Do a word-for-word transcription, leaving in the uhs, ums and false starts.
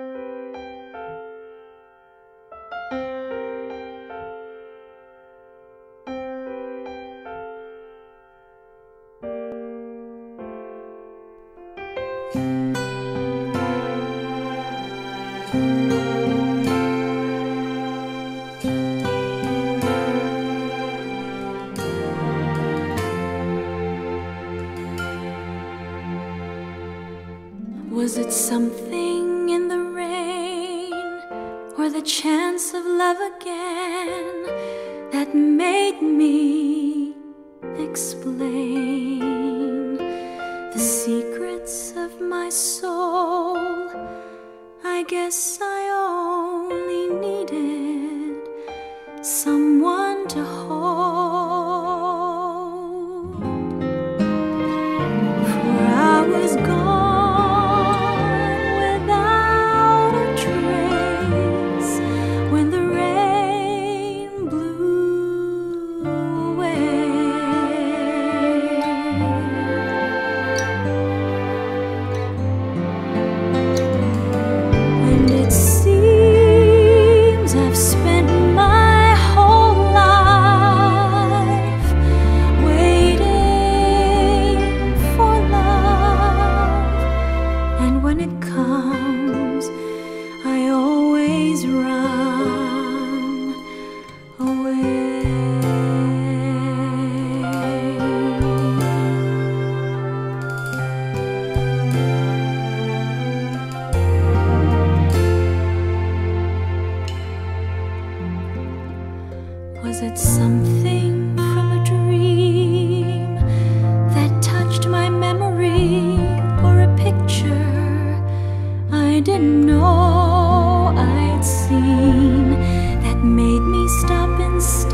Was it something in the rain, or the chance of love again, that made me explain the secrets of my soul? I guess I only needed someone to hold, for I was gone Was it something from a dream that touched my memory, or a picture I didn't know I'd seen that made me stop and stare?